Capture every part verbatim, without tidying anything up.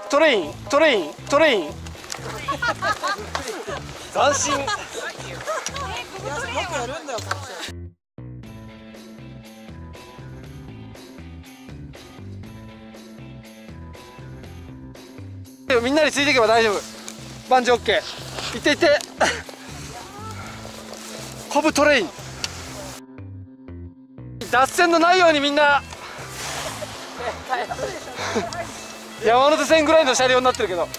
トレイントレイントレイン斬新。 よくやるんだよ。 みんなについていけば大丈夫。バンジーオッケー。いっていって。コブトレイン。脱線のないようにみんな。山手線ぐらいの車両になってるけど。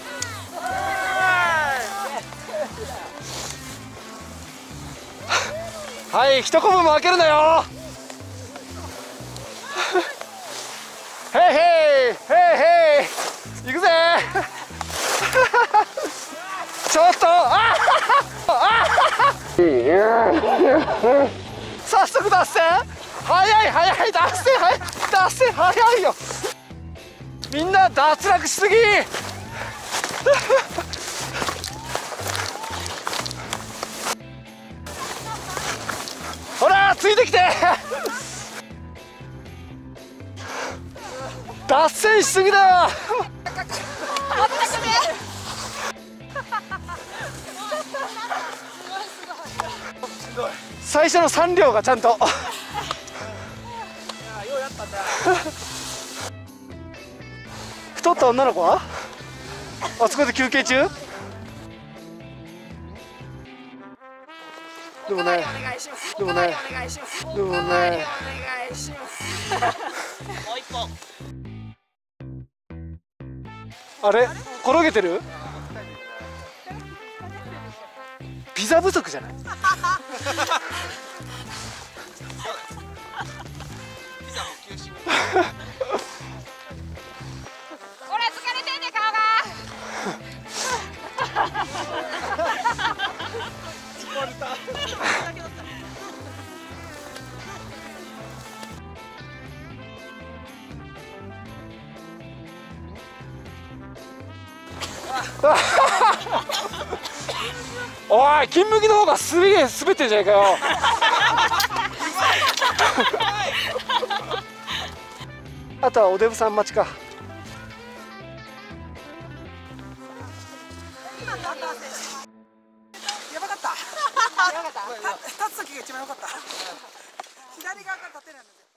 はい、一コブも開けるなよ。へいへいへいへい、行くぜ。ちょっと、あ早速脱線。早い早い、脱線早い、脱線早いよ。みんな脱落しすぎ。ほらついてきて。脱線しすぎだよ。最初のさん両がちゃんと。太った女の子はあそこで休憩中。でもねでもねでもねあれ転げてる。ピザ不足じゃない。おい、金麦の方がすげえ滑ってんじゃないかよ。あとはおデブさん待ちか。 やばかった。やばかった。立つ時が一番良かった。左側から立てないので。